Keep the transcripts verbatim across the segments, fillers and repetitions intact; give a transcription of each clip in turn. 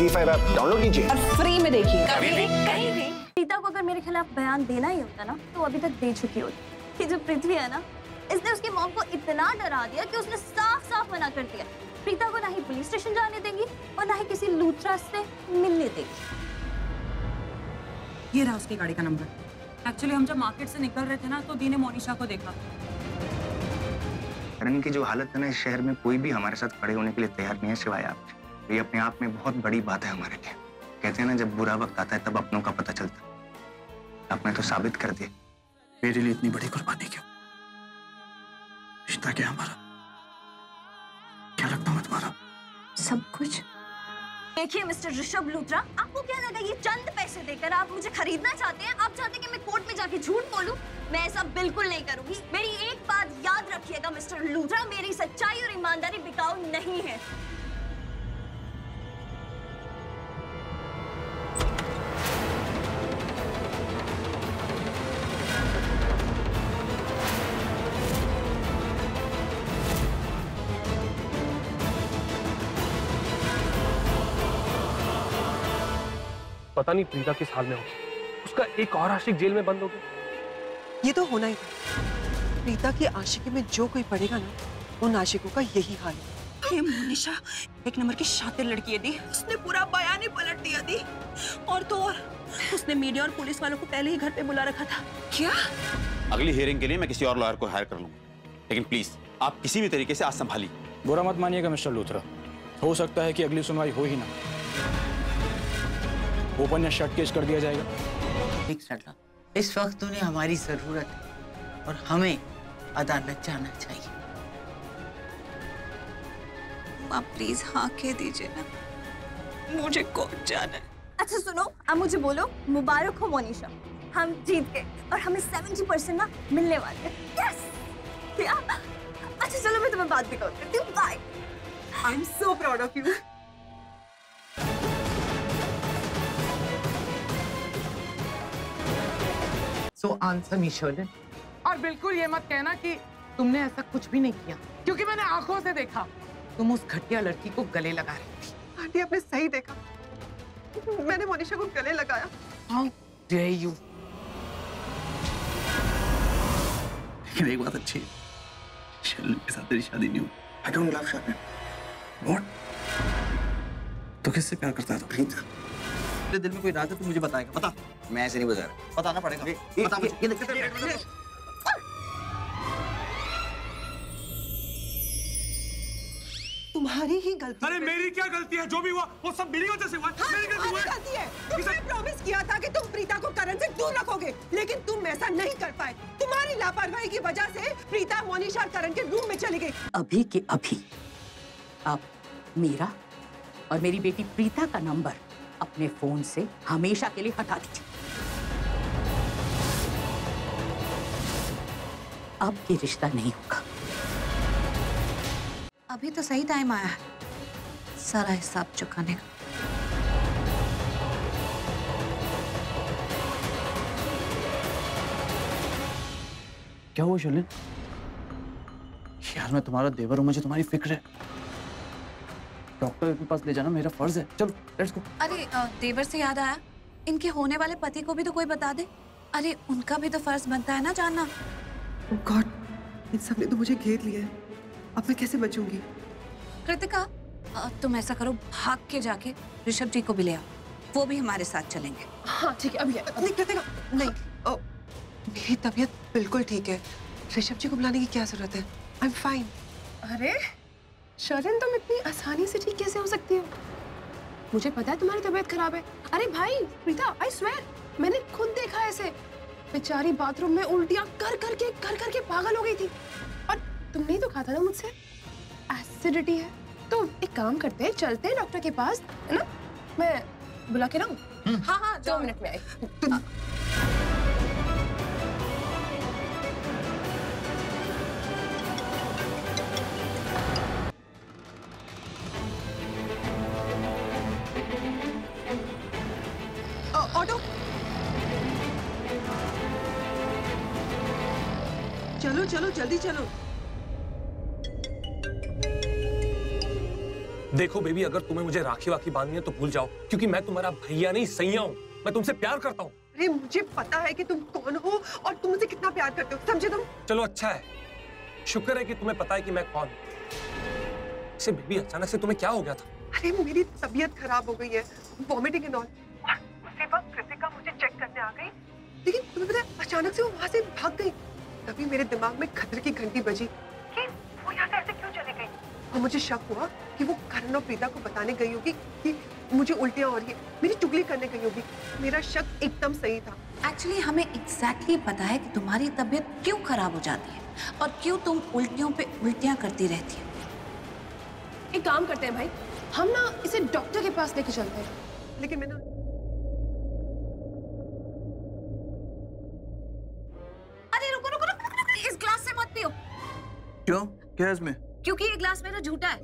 ज़ी five app download कीजिए और free में देखिए कभी भी कहीं भी। प्रीता को अगर मेरे खिलाफ बयान देना ही होता ना तो अभी तक दे चुकी होती। ये जो पृथ्वी है ना, इसने उसकी मॉम को इतना डरा दिया कि उसने साफ साफ मना कर दिया। प्रीता को ना ही पुलिस स्टेशन जाने देंगी और ना ही किसी लूथरा से मिलने देंगी। ये रहा उसकी गाड़ी का नंबर। एक्चुअली हम जब मार्केट से निकल रहे थे ना तो दी ने मोनिशा को देखा। करण की जो हालत है ना, इस शहर में कोई भी हमारे साथ खड़े होने के लिए तैयार नहीं है सिवाय आप। ये अपने आप में बहुत बड़ी बात है हमारे लिए। कहते हैं ना, जब बुरा वक्त आता है तब अपनों का पता चलता है। आपने तो साबित कर दिया। मेरे लिए इतनी बड़ी कुर्बानी क्यों? रिश्ता क्या हमारा? क्या लगता है तुम्हारा? सब कुछ। देखिए मिस्टर ऋषभ लूथरा, आपको क्या लगा ये चंद पैसे देकर आप मुझे खरीदना चाहते हैं? आप चाहते हैं कि मैं कोर्ट में जाके झूठ बोलूं? मैं ऐसा बिल्कुल नहीं करूंगी। मेरी एक बात याद रखिएगा मिस्टर लूथरा, मेरी सच्चाई और ईमानदारी बिकाऊ नहीं है। पता नहीं प्रीता किस हाल में होगी। उसका एक और आशिक जेल में बंद हो गया। ये तो होना ही था। प्रीता की आशिकी में जो कोई पड़ेगा ना, उन आशिकों का यही हाल है। ये मोनिशा एक नंबर की शातिर लड़की है दी। उसने पूरा बयान ही पलट दिया दी। और तो और उसने मीडिया और पुलिस वालों को पहले ही घर पे बुला रखा था। क्या? अगली हियरिंग के लिए मैं किसी और लॉयर को हायर कर लूंगा, लेकिन प्लीज आप किसी भी तरीके से आज संभालिए। बुरा मत मानिएगा मिस्टर लूथरा, हो सकता है कि अगली सुनवाई हो ही ना। ओपन या शट केस कर दिया जाएगा। ठीक सटला, इस वक्त तुझे हमारी जरूरत है और हमें अदालत जाना चाहिए। माँ प्लीज हाँ कह दीजिए ना, मुझे कोर्ट जाना है। अच्छा सुनो, अब मुझे बोलो, मुबारक हो मोनिशा, हम जीत गए और हमें सत्तर परसेंट ना मिलने वाले हैं। यस! या? अच्छा चलो मैं तुम्हें बात भी कॉल करती हूँ। Bye. I am so proud of you. So answer me Sherlyn. और बिल्कुल ये मत कहना कि तुमने ऐसा कुछ भी नहीं किया, क्योंकि मैंने आंखों से देखा तुम उस घटिया लड़की को गले लगा रही थी। आंटी आपने सही देखा, मैंने मोनिशा को गले लगाया। How dare you? लेकिन एक बात अच्छी है, शर्लिन के साथ तेरी शादी नहीं हुई। I don't love Sherlyn. What? तो किससे प्यार करता है तू? प्रीता। तेरे दिल में कोई राज है तो मुझे बताएगा। बता। मैं ऐसे नहीं बता रहा। बताना पड़ेगा। बता मुझे। ये देख। तुम्हारी ही गलती। अरे मेरी क्या गलती है? जो भी हुआ वो सब मेरी वजह से हुआ। हाँ, मेरी गलती हुआ। गलती है। तुमने प्रॉमिस किया था कि तुम प्रीता को करण से दूर रखोगे, लेकिन तुम ऐसा नहीं कर पाए। तुम्हारी लापरवाही की वजह से प्रीता मोनिशा और करण के रूम में चली गई। अभी के अभी आप मेरा और मेरी बेटी प्रीता का नंबर अपने फोन से हमेशा के लिए हटा दीजिए। अब ये रिश्ता नहीं होगा। अभी तो सही टाइम आया है सारा हिसाब चुकाने का। क्या हुआ शर्लिन? यार मैं तुम्हारा देवर हूं, मुझे तुम्हारी फिक्र है। डॉक्टर के पास ले जाना मेरा फर्ज है। चलो लेट्स गो। अरे देवर से याद आया, इनके होने वाले पति को भी तो कोई बता दे। अरे उनका भी तो फर्ज बनता है ना जानना। ओह गॉड, इन सब ने तो मुझे घेर लिया है। अब मैं कैसे बचूंगी? कृतिका, तुम ऐसा करो, भाग के जाके ऋषभ जी को भी ले आओ, वो भी हमारे साथ चलेंगे। हाँ ठीक है, अभी नहीं कृतिका, नहीं। ओ, मेरी तबीयत बिल्कुल ठीक है। ऋषभ जी को बुलाने की क्या जरूरत है? I am fine. अरे शर्लिन, तुम इतनी आसानी से ठीक कैसे हो सकती हो? मुझे पता है तुम्हारी तबीयत खराब है। अरे भाई प्रीता, आई स्वेयर मैंने खुद देखा ऐसे। बेचारी बाथरूम में उल्टियां कर करके कर करके पागल हो गई थी। और तुमने ही तो कहा था ना मुझसे एसिडिटी है। तो एक काम करते हैं, चलते हैं डॉक्टर के पास, है ना? मैं बुला के लाऊं? हाँ हाँ, दो मिनट में आई। ऑटो, चलो चलो जल्दी चलो। देखो बेबी, अगर तुम्हें मुझे राखी वाखी बांधनी है तो भूल जाओ, क्योंकि मैं तुम्हारा भैया नहीं सैया हूँ। मैं तुमसे प्यार करता हूँ। अरे मुझे पता है कि तुम कौन हो और तुम मुझसे कितना प्यार करते हो, समझे तुम? चलो अच्छा है, शुक्र है कि तुम्हें पता है कि मैं कौन हूँ। इसे बेबी अचानक से तुम्हें क्या हो गया था? अरे मेरी तबीयत खराब हो गई है, वॉमिटिंग एंड ऑल। उसी वक्त कृतिका मुझे चेक करने आ गई, लेकिन तुम्हें पता है अचानक से वो वहां से भाग गई। तभी मेरे दिमाग में खतरे की घंटी बजी कि वो यहाँ से ऐसे क्यों चली गई। और मुझे शक हुआ कि वो करण और प्रीता को बताने गई होगी कि मुझे उल्टियां हो रही है, मेरी चुगली करने गई होगी। मेरा शक एकदम सही था। एक्चुअली हमें एग्जैक्टली पता है कि तुम्हारी तबीयत क्यों खराब हो जाती है और क्यों तुम उल्टियों पे उल्टियां करती रहती हो। एक काम करते हैं भाई, हम ना इसे डॉक्टर के पास लेके चलते हैं। लेकिन मैं ना अरे रुको रुको रुको, रुको, इस ग्लास से मत पियो। क्यों? क्या है इसमें? क्योंकि ये ग्लास मेरा झूठा है।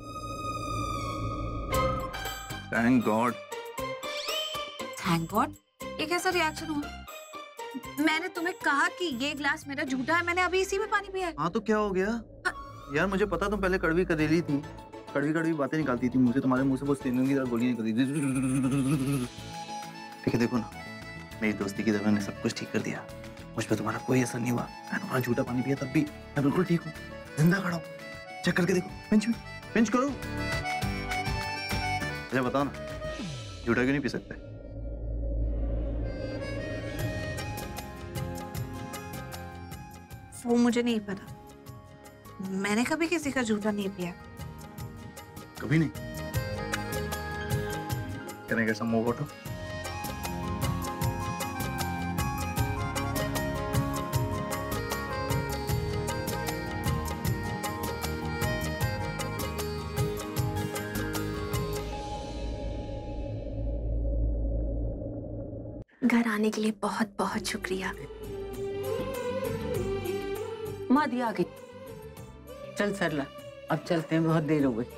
Thank God. Thank God? ये कैसा रिएक्शन हुआ? मैंने तुम्हें कहा कि ये ग्लास मेरा झूठा है, मैंने अभी इसी में पानी पिया है। हाँ तो क्या हो गया? यार मुझे पता तुम पहले कड़वी करेली थी, कड़वी कड़वी बातें निकालती थी मुझे, तुम्हारे मुंह से बहुत की तरह गोलियां निकलती थी। ठीक है देखो ना, मेरी दोस्ती की दवा ने सब कुछ ठीक कर दिया। मुझ पर तुम्हारा कोई असर नहीं हुआ। मैं तुम्हारा झूठा पानी पिया तब भी मैं बिल्कुल ठीक हूँ, जिंदा खड़ा हूँ। चेक करके देखो, पिंच पिंच करो। अच्छा बताओ ना, झूठा क्यों नहीं पी सकते? वो मुझे नहीं पता, मैंने कभी किसी का झूठा नहीं पिया। कभी नहीं? Can I get some more water? घर आने के लिए बहुत बहुत शुक्रिया। माँ दी आ गई। चल सरला, अब चलते हैं, बहुत देर हो गई।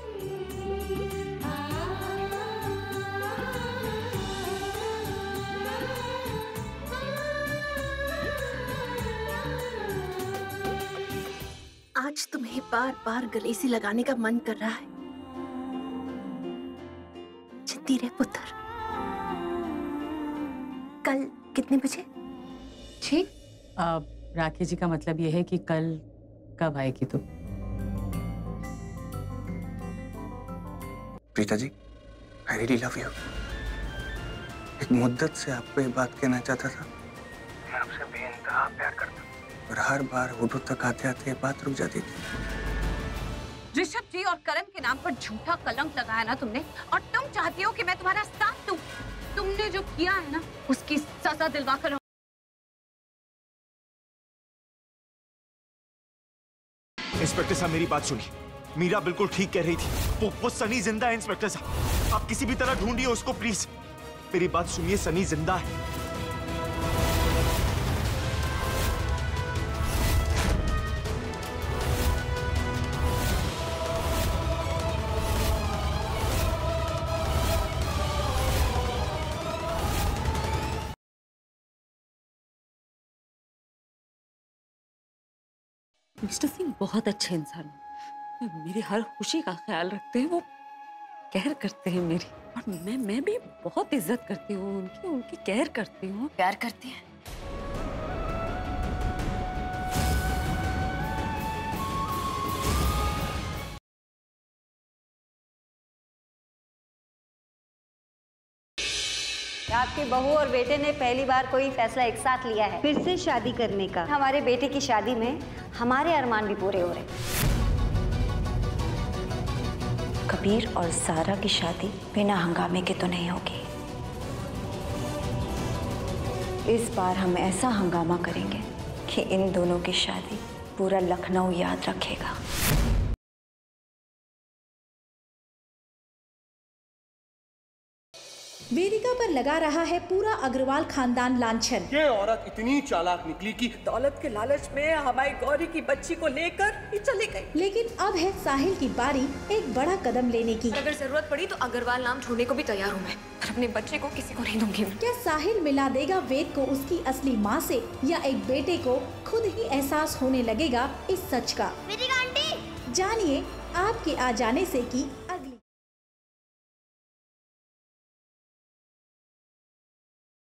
आज तुम्हें बार बार गले से लगाने का मन कर रहा है। जिद्दी रे पुत्र। कल कितने बजे? ठीक। राखी जी का मतलब यह है कि कल कब आएगी तू? Preeta ji, I really love you. एक मुद्दत से आपको ये बात कहना चाहता था। मैं आपसे बेइंतहा प्यार करता हूँ और हर बार होठों तक आते आते ये बात रुक जाती थी। ऋषभ जी और करण के नाम पर झूठा कलंक लगाया ना तुमने, और तुम चाहती हो कि मैं तुम्हारा साथ दूं। तुमने जो किया है ना, उसकी सजा दिलवा कर। इंस्पेक्टर साहब मेरी बात सुनिए, मीरा बिल्कुल ठीक कह रही थी। वो वो सनी जिंदा है इंस्पेक्टर साहब, आप किसी भी तरह ढूंढिए उसको प्लीज। मेरी बात सुनिए, सनी जिंदा है। मिस्टर सिंह बहुत अच्छे इंसान हैं, मेरी हर खुशी का ख्याल रखते हैं, वो केयर करते हैं मेरी, और मैं मैं भी बहुत इज्जत करती हूँ उनकी, उनकी केयर करती हूँ। प्यार करती हैं? आपकी बहू और बेटे ने पहली बार कोई फैसला एक साथ लिया है, फिर से शादी करने का। हमारे बेटे की शादी में हमारे अरमान भी पूरे हो रहे हैं। कबीर और सारा की शादी बिना हंगामे के तो नहीं होगी। इस बार हम ऐसा हंगामा करेंगे कि इन दोनों की शादी पूरा लखनऊ याद रखेगा। वेदिका पर लगा रहा है पूरा अग्रवाल खानदान लांछन। ये औरत इतनी चालाक निकली कि दौलत के लालच में हमारी गौरी की बच्ची को लेकर ही चली गई। लेकिन अब है साहिल की बारी एक बड़ा कदम लेने की। अगर जरूरत पड़ी तो अग्रवाल नाम छोड़ने को भी तैयार हूँ मैं, पर अपने बच्चे को किसी को नहीं दूंगी। क्या साहिल मिला देगा वेद को उसकी असली माँ से, या एक बेटे को खुद ही एहसास होने लगेगा इस सच का? जानिए आपके आ जाने से की